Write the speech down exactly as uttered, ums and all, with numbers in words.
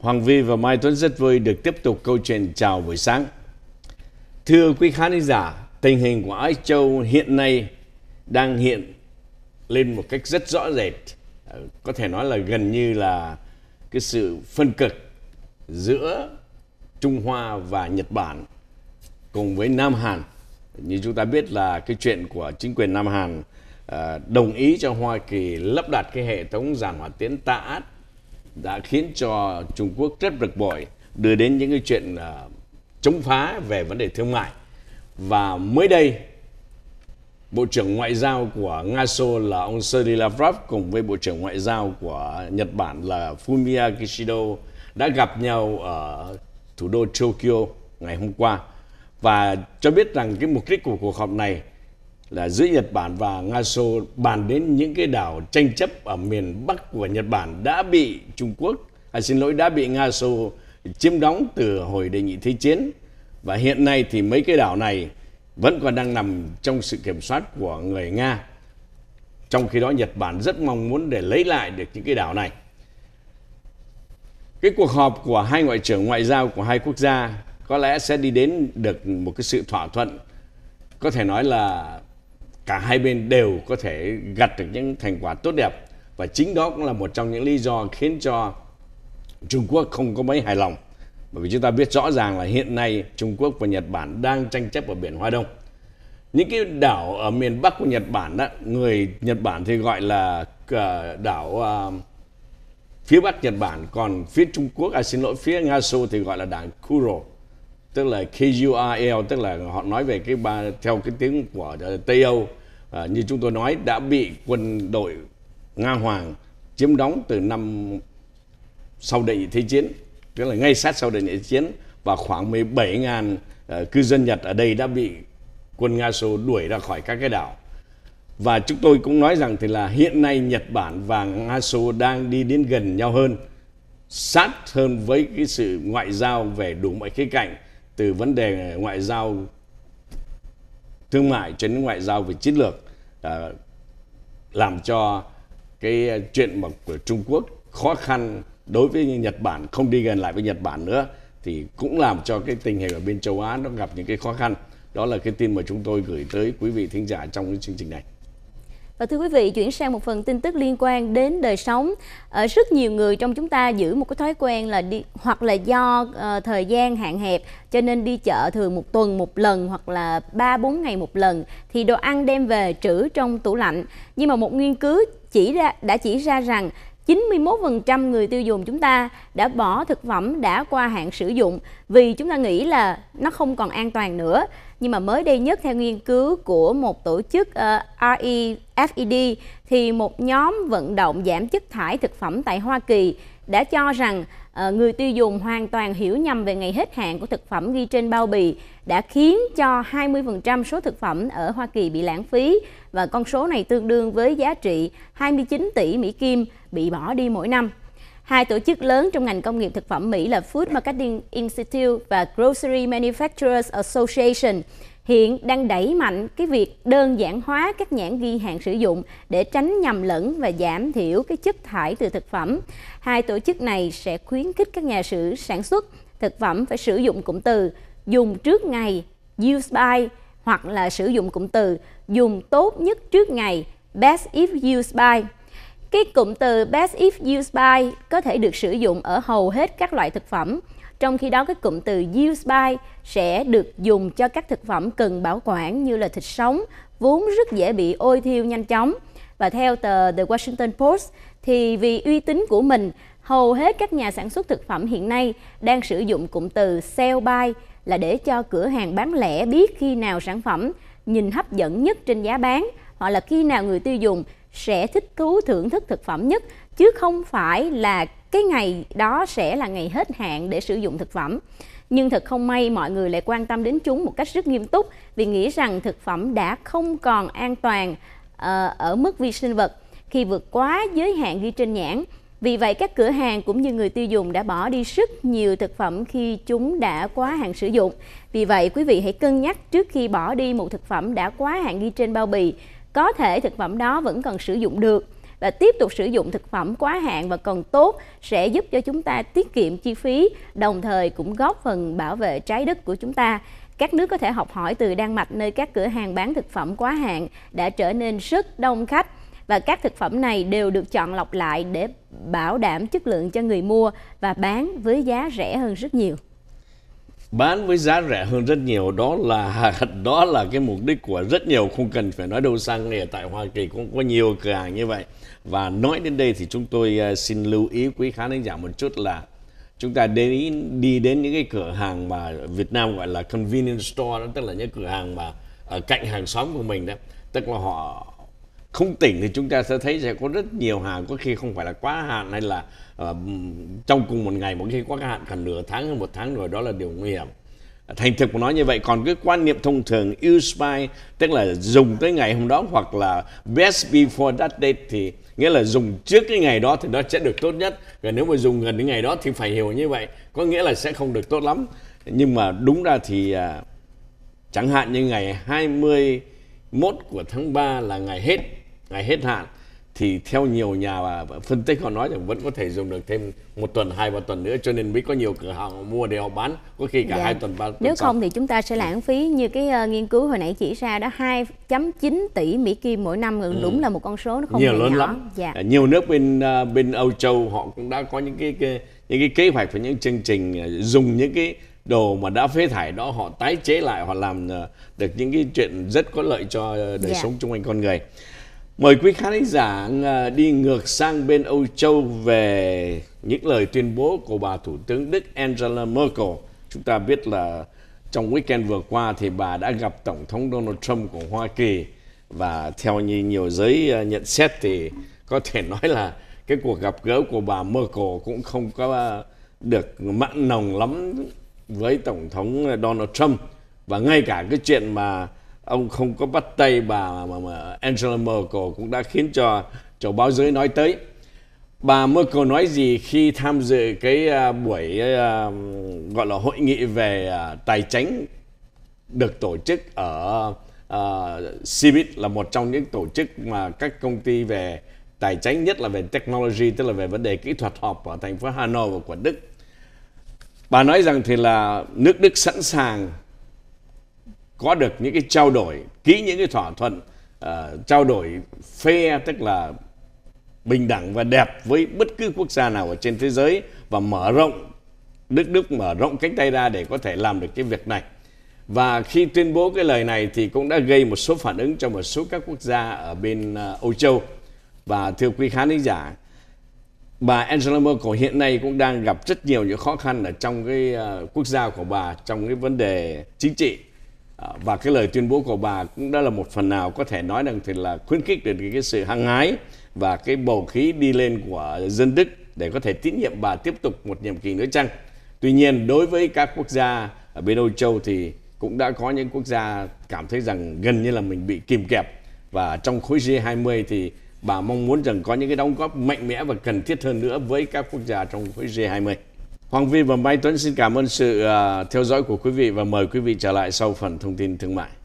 Hoàng Vi và Mai Tuấn rất vui được tiếp tục câu chuyện chào buổi sáng. Thưa quý khán giả, tình hình của Á Châu hiện nay đang hiện lên một cách rất rõ rệt. Có thể nói là gần như là cái sự phân cực giữa Trung Hoa và Nhật Bản cùng với Nam Hàn. Như chúng ta biết là cái chuyện của chính quyền Nam Hàn đồng ý cho Hoa Kỳ lắp đặt cái hệ thống giàn hỏa tiễn Ta Át đã khiến cho Trung Quốc rất bực bội, đưa đến những cái chuyện uh, chống phá về vấn đề thương mại. Và mới đây, Bộ trưởng Ngoại giao của Nga Xô là ông Sergei Lavrov cùng với Bộ trưởng Ngoại giao của Nhật Bản là Fumio Kishida đã gặp nhau ở thủ đô Tokyo ngày hôm qua và cho biết rằng cái mục đích của cuộc họp này là giữa Nhật Bản và Nga Xô bàn đến những cái đảo tranh chấp ở miền Bắc của Nhật Bản đã bị Trung Quốc, à, xin lỗi, đã bị Nga Xô chiếm đóng từ hồi Đệ nhị Thế chiến. Và hiện nay thì mấy cái đảo này vẫn còn đang nằm trong sự kiểm soát của người Nga. Trong khi đó Nhật Bản rất mong muốn để lấy lại được những cái đảo này. Cái cuộc họp của hai ngoại trưởng ngoại giao của hai quốc gia có lẽ sẽ đi đến được một cái sự thỏa thuận. Có thể nói là cả hai bên đều có thể gặt được những thành quả tốt đẹp. Và chính đó cũng là một trong những lý do khiến cho Trung Quốc không có mấy hài lòng. Bởi vì chúng ta biết rõ ràng là hiện nay Trung Quốc và Nhật Bản đang tranh chấp ở biển Hoa Đông. Những cái đảo ở miền Bắc của Nhật Bản đó, người Nhật Bản thì gọi là đảo uh, phía Bắc Nhật Bản, còn phía Trung Quốc, à xin lỗi, phía Nga Xô thì gọi là đảo Kuro, tức là K U R L, tức là họ nói về cái ba theo cái tiếng của Tây Âu, à, như chúng tôi nói đã bị quân đội Nga Hoàng chiếm đóng từ năm sau Đệ nhị Thế chiến, tức là ngay sát sau Đệ nhị Thế chiến, và khoảng mười bảy nghìn uh, cư dân Nhật ở đây đã bị quân Nga Xô đuổi ra khỏi các cái đảo. Và chúng tôi cũng nói rằng thì là hiện nay Nhật Bản và Nga Xô đang đi đến gần nhau hơn, sát hơn với cái sự ngoại giao về đủ mọi khía cạnh, từ vấn đề ngoại giao thương mại cho đến ngoại giao về chiến lược, à, làm cho cái chuyện mà của Trung Quốc khó khăn đối với Nhật Bản, không đi gần lại với Nhật Bản nữa, thì cũng làm cho cái tình hình ở bên châu Á nó gặp những cái khó khăn. Đó là cái tin mà chúng tôi gửi tới quý vị thính giả trong cái chương trình này. Và thưa quý vị, chuyển sang một phần tin tức liên quan đến đời sống. Ở rất nhiều người trong chúng ta giữ một cái thói quen là đi, hoặc là do uh, thời gian hạn hẹp cho nên đi chợ thường một tuần một lần hoặc là ba bốn ngày một lần, thì đồ ăn đem về trữ trong tủ lạnh. Nhưng mà một nghiên cứu chỉ ra đã chỉ ra rằng chín mươi mốt phần trăm người tiêu dùng chúng ta đã bỏ thực phẩm đã qua hạn sử dụng vì chúng ta nghĩ là nó không còn an toàn nữa. Nhưng mà mới đây nhất, theo nghiên cứu của một tổ chức uh, R E F E D, thì một nhóm vận động giảm chất thải thực phẩm tại Hoa Kỳ đã cho rằng uh, người tiêu dùng hoàn toàn hiểu nhầm về ngày hết hạn của thực phẩm ghi trên bao bì đã khiến cho hai mươi phần trăm số thực phẩm ở Hoa Kỳ bị lãng phí, và con số này tương đương với giá trị hai mươi chín tỷ Mỹ Kim bị bỏ đi mỗi năm. Hai tổ chức lớn trong ngành công nghiệp thực phẩm Mỹ là Food Marketing Institute và Grocery Manufacturers Association hiện đang đẩy mạnh cái việc đơn giản hóa các nhãn ghi hạn sử dụng để tránh nhầm lẫn và giảm thiểu cái chất thải từ thực phẩm. Hai tổ chức này sẽ khuyến khích các nhà sử sản xuất thực phẩm phải sử dụng cụm từ dùng trước ngày use by, hoặc là sử dụng cụm từ dùng tốt nhất trước ngày best if used by. Cái cụm từ best if used by có thể được sử dụng ở hầu hết các loại thực phẩm, trong khi đó cái cụm từ used by sẽ được dùng cho các thực phẩm cần bảo quản như là thịt sống, vốn rất dễ bị ôi thiêu nhanh chóng. Và theo tờ The Washington Post, thì vì uy tín của mình, hầu hết các nhà sản xuất thực phẩm hiện nay đang sử dụng cụm từ sell by là để cho cửa hàng bán lẻ biết khi nào sản phẩm nhìn hấp dẫn nhất trên giá bán, hoặc là khi nào người tiêu dùng sẽ thích thú thưởng thức thực phẩm nhất, chứ không phải là cái ngày đó sẽ là ngày hết hạn để sử dụng thực phẩm. Nhưng thật không may, mọi người lại quan tâm đến chúng một cách rất nghiêm túc vì nghĩ rằng thực phẩm đã không còn an toàn uh, ở mức vi sinh vật khi vượt quá giới hạn ghi trên nhãn. Vì vậy, các cửa hàng cũng như người tiêu dùng đã bỏ đi rất nhiều thực phẩm khi chúng đã quá hạn sử dụng. Vì vậy, quý vị hãy cân nhắc trước khi bỏ đi một thực phẩm đã quá hạn ghi trên bao bì. Có thể thực phẩm đó vẫn còn sử dụng được, và tiếp tục sử dụng thực phẩm quá hạn và còn tốt sẽ giúp cho chúng ta tiết kiệm chi phí, đồng thời cũng góp phần bảo vệ trái đất của chúng ta. Các nước có thể học hỏi từ Đan Mạch, nơi các cửa hàng bán thực phẩm quá hạn đã trở nên rất đông khách. Và các thực phẩm này đều được chọn lọc lại để bảo đảm chất lượng cho người mua và bán với giá rẻ hơn rất nhiều. Bán với giá rẻ hơn rất nhiều, đó là đó là cái mục đích của rất nhiều, không cần phải nói đâu xa, ngay ở tại Hoa Kỳ cũng có nhiều cửa hàng như vậy. Và nói đến đây thì chúng tôi xin lưu ý quý khán thính giả một chút là chúng ta đến đi đến những cái cửa hàng mà Việt Nam gọi là convenience store, đó tức là những cửa hàng mà ở cạnh hàng xóm của mình đó, tức là họ không tỉnh thì chúng ta sẽ thấy sẽ có rất nhiều hàng có khi không phải là quá hạn, hay là uh, trong cùng một ngày, một khi quá hạn cả nửa tháng hay một tháng rồi, đó là điều nguy hiểm. Thành thực của nó như vậy. Còn cái quan niệm thông thường use by, tức là dùng tới ngày hôm đó, hoặc là best before that date, thì nghĩa là dùng trước cái ngày đó thì nó sẽ được tốt nhất. Và nếu mà dùng gần đến ngày đó thì phải hiểu như vậy, có nghĩa là sẽ không được tốt lắm. Nhưng mà đúng ra thì uh, chẳng hạn như ngày hai mươi mốt của tháng ba là ngày hết ngày hết hạn, thì theo nhiều nhà phân tích họ nói rằng vẫn có thể dùng được thêm một tuần, hai ba tuần nữa, cho nên mới có nhiều cửa hàng họ mua để họ bán có khi cả dạ. hai tuần, ba tuần. Nếu sau. không thì chúng ta sẽ lãng phí như cái uh, nghiên cứu hồi nãy chỉ ra đó, hai phẩy chín tỷ Mỹ Kim mỗi năm, ừ. đúng là một con số nó không nhiều hề lớn nhỏ. lắm. Dạ. Nhiều nước bên uh, bên Âu Châu họ cũng đã có những cái, cái những cái kế hoạch và những chương trình uh, dùng những cái đồ mà đã phế thải đó, họ tái chế lại, họ làm uh, được những cái chuyện rất có lợi cho uh, đời dạ. sống xung quanh con người. Mời quý khán giả đi ngược sang bên Âu Châu về những lời tuyên bố của bà Thủ tướng Đức Angela Merkel. Chúng ta biết là trong weekend vừa qua thì bà đã gặp Tổng thống Donald Trump của Hoa Kỳ. Và theo như nhiều giới nhận xét thì có thể nói là cái cuộc gặp gỡ của bà Merkel cũng không có được mặn nồng lắm với Tổng thống Donald Trump. Và ngay cả cái chuyện mà ông không có bắt tay bà mà, mà Angela Merkel cũng đã khiến cho cho báo giới nói tới. Bà Merkel nói gì khi tham dự cái uh, buổi uh, gọi là hội nghị về uh, tài chính được tổ chức ở uh, xê bê i tê, là một trong những tổ chức mà các công ty về tài chính, nhất là về technology, tức là về vấn đề kỹ thuật, họp ở thành phố Hanover của Đức. Bà nói rằng thì là nước Đức sẵn sàng có được những cái trao đổi, ký những cái thỏa thuận uh, trao đổi fair, tức là bình đẳng và đẹp với bất cứ quốc gia nào ở trên thế giới, và mở rộng Đức Đức mở rộng cánh tay ra để có thể làm được cái việc này. Và khi tuyên bố cái lời này thì cũng đã gây một số phản ứng trong một số các quốc gia ở bên uh, Âu Châu. Và thưa quý khán thính giả, bà Angela Merkel hiện nay cũng đang gặp rất nhiều những khó khăn ở trong cái uh, quốc gia của bà trong cái vấn đề chính trị. Và cái lời tuyên bố của bà cũng đã là một phần nào có thể nói rằng thì là khuyến khích được cái sự hăng hái và cái bầu khí đi lên của dân Đức để có thể tín nhiệm bà tiếp tục một nhiệm kỳ nữa chăng. Tuy nhiên đối với các quốc gia ở bên Âu Châu thì cũng đã có những quốc gia cảm thấy rằng gần như là mình bị kìm kẹp. Và trong khối G hai mươi thì bà mong muốn rằng có những cái đóng góp mạnh mẽ và cần thiết hơn nữa với các quốc gia trong khối G hai mươi. Hoàng Vi và Mai Tuấn xin cảm ơn sự uh, theo dõi của quý vị và mời quý vị trở lại sau phần thông tin thương mại.